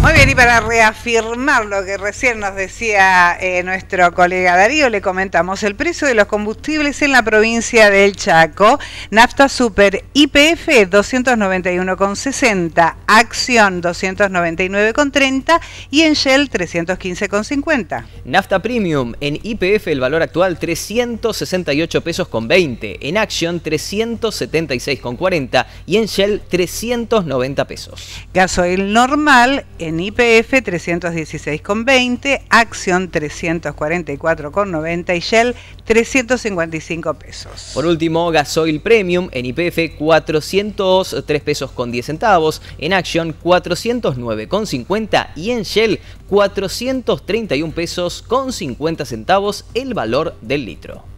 Muy bien, y para reafirmar lo que recién nos decía nuestro colega Darío, le comentamos el precio de los combustibles en la provincia del Chaco. Nafta Super YPF 291,60, Acción 299,30 y en Shell 315,50. Nafta Premium en YPF el valor actual 368 pesos con 20, en Acción 376,40 y en Shell 390 pesos. Gasoil normal en YPF 316,20, Acción 344,90 y Shell 355 pesos. Por último, Gasoil Premium en YPF 403 pesos con 10 centavos, en Acción 409,50 y en Shell 431 pesos con 50 centavos el valor del litro.